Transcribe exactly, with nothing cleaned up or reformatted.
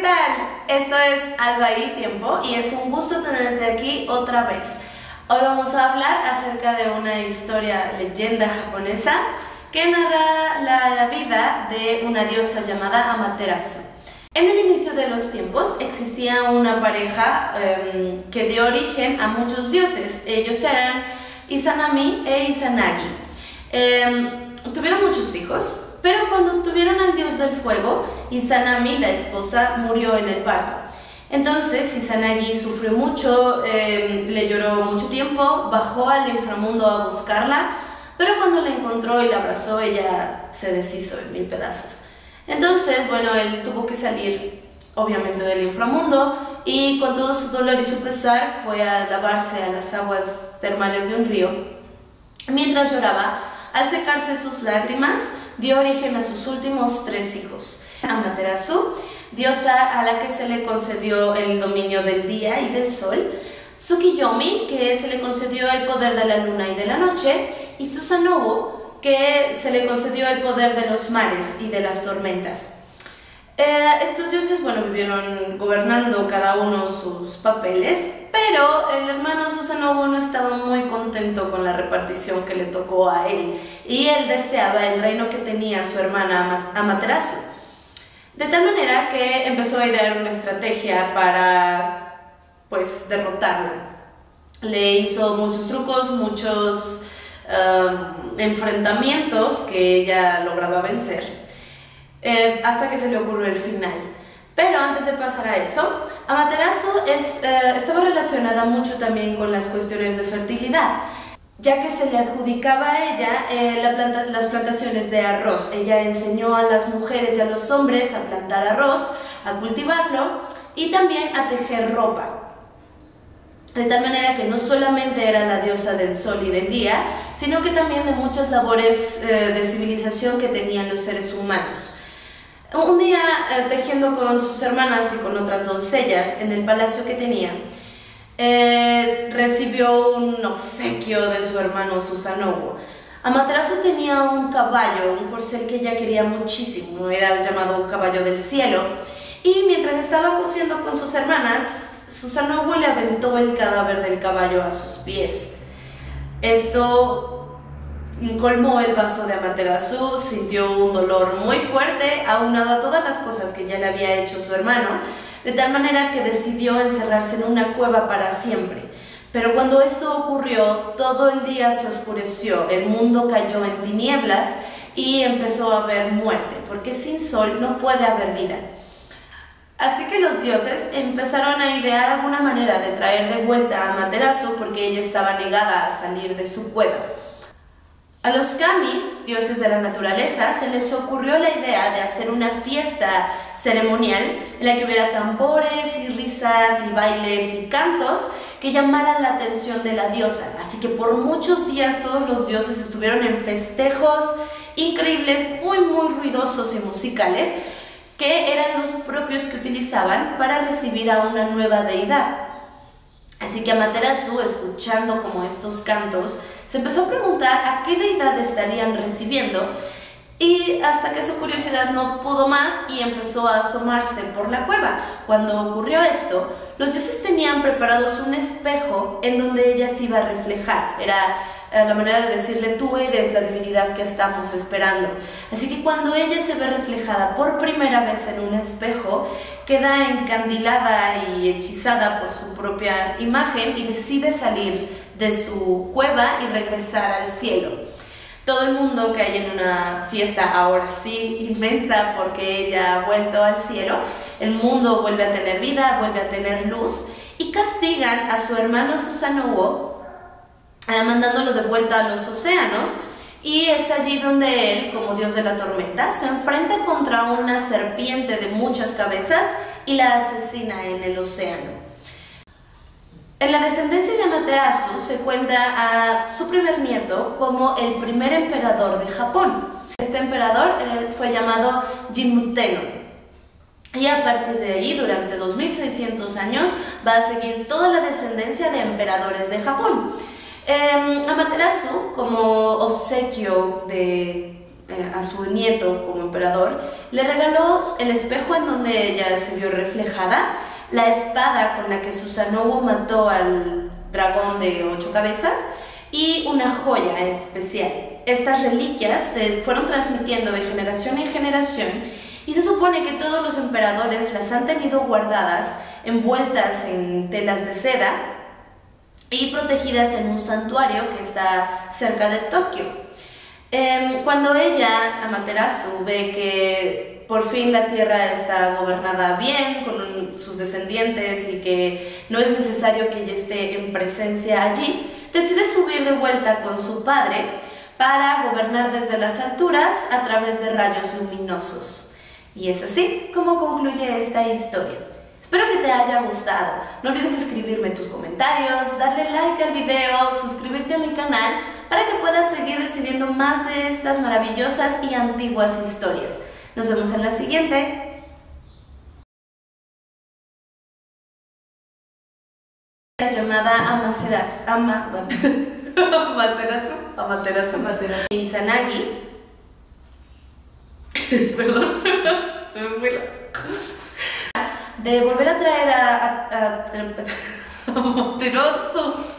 tal? Esto es Alba y Tiempo y es un gusto tenerte aquí otra vez. Hoy vamos a hablar acerca de una historia, leyenda japonesa que narra la vida de una diosa llamada Amaterasu. En el inicio de los tiempos existía una pareja eh, que dio origen a muchos dioses. Ellos eran Izanami e Izanagi. Eh, tuvieron muchos hijos, pero cuando tuvieron al dios del fuego, Izanami, la esposa, murió en el parto. Entonces Izanagi sufrió mucho, eh, le lloró mucho tiempo, bajó al inframundo a buscarla, pero cuando la encontró y la abrazó, ella se deshizo en mil pedazos. Entonces, bueno, él tuvo que salir, obviamente, del inframundo y con todo su dolor y su pesar fue a lavarse a las aguas termales de un río. Mientras lloraba, al secarse sus lágrimas, dio origen a sus últimos tres hijos. Amaterasu, diosa a la que se le concedió el dominio del día y del sol; Tsukiyomi, que se le concedió el poder de la luna y de la noche; y Susanoo, que se le concedió el poder de los mares y de las tormentas. Eh, estos dioses, bueno, vivieron gobernando cada uno sus papeles, pero el hermano Susanoo no estaba muy contento con la repartición que le tocó a él, y él deseaba el reino que tenía su hermana Amaterasu. De tal manera que empezó a idear una estrategia para, pues, derrotarla. Le hizo muchos trucos, muchos uh, enfrentamientos que ella lograba vencer. Eh, hasta que se le ocurrió el final. Pero antes de pasar a eso, Amaterasu es, eh, estaba relacionada mucho también con las cuestiones de fertilidad, ya que se le adjudicaba a ella eh, la planta, las plantaciones de arroz. Ella enseñó a las mujeres y a los hombres a plantar arroz, a cultivarlo y también a tejer ropa. De tal manera que no solamente era la diosa del sol y del día, sino que también de muchas labores eh, de civilización que tenían los seres humanos. Un día, eh, tejiendo con sus hermanas y con otras doncellas en el palacio que tenía, eh, recibió un obsequio de su hermano Susanoo. Amaterasu tenía un caballo, un corcel que ella quería muchísimo, era llamado caballo del cielo, y mientras estaba cosiendo con sus hermanas, Susanoo le aventó el cadáver del caballo a sus pies. Esto colmó el vaso de Amaterasu, sintió un dolor muy fuerte, aunado a todas las cosas que ya le había hecho su hermano, de tal manera que decidió encerrarse en una cueva para siempre. Pero cuando esto ocurrió, todo el día se oscureció, el mundo cayó en tinieblas y empezó a haber muerte, porque sin sol no puede haber vida. Así que los dioses empezaron a idear alguna manera de traer de vuelta a Amaterasu, porque ella estaba negada a salir de su cueva. A los kamis, dioses de la naturaleza, se les ocurrió la idea de hacer una fiesta ceremonial en la que hubiera tambores y risas y bailes y cantos que llamaran la atención de la diosa. Así que por muchos días todos los dioses estuvieron en festejos increíbles, muy muy ruidosos y musicales, que eran los propios que utilizaban para recibir a una nueva deidad. Así que Amaterasu, escuchando como estos cantos, se empezó a preguntar a qué deidad estarían recibiendo, y hasta que su curiosidad no pudo más y empezó a asomarse por la cueva. Cuando ocurrió esto, los dioses tenían preparados un espejo en donde ella se iba a reflejar. Era eh, la manera de decirle: tú eres la divinidad que estamos esperando. Así que cuando ella se ve reflejada por primera vez en un espejo, queda encandilada y hechizada por su propia imagen y decide salir de su cueva y regresar al cielo. Todo el mundo cae en una fiesta, ahora sí, inmensa, porque ella ha vuelto al cielo. El mundo vuelve a tener vida, vuelve a tener luz, y castigan a su hermano Susanoo, eh, mandándolo de vuelta a los océanos. Y es allí donde él, como dios de la tormenta, se enfrenta contra una serpiente de muchas cabezas y la asesina en el océano. En la descendencia de Amaterasu se cuenta a su primer nieto como el primer emperador de Japón. Este emperador fue llamado Jimmu Tenno. Y a partir de ahí, durante dos mil seiscientos años, va a seguir toda la descendencia de emperadores de Japón. Eh, Amaterasu, como obsequio de eh, a su nieto como emperador, le regaló el espejo en donde ella se vio reflejada, la espada con la que Susanoo mató al dragón de ocho cabezas y una joya especial. Estas reliquias se fueron transmitiendo de generación en generación y se supone que todos los emperadores las han tenido guardadas, envueltas en telas de seda y protegidas en un santuario que está cerca de Tokio. Eh, cuando ella, Amaterasu, ve que por fin la tierra está gobernada bien con un, sus descendientes y que no es necesario que ella esté en presencia allí, decide subir de vuelta con su padre para gobernar desde las alturas a través de rayos luminosos. Y es así como concluye esta historia. Espero que te haya gustado. No olvides escribirme tus comentarios, darle like al video, suscribirte a mi canal para que puedas seguir recibiendo más de estas maravillosas y antiguas historias. Nos vemos en la siguiente. Llamada Amaterasu, Ama, Amaterasu, Amaterasu, Amaterasu. Izanagi. Perdón, se me fue la... de volver a traer a, a, a, a Amaterasu.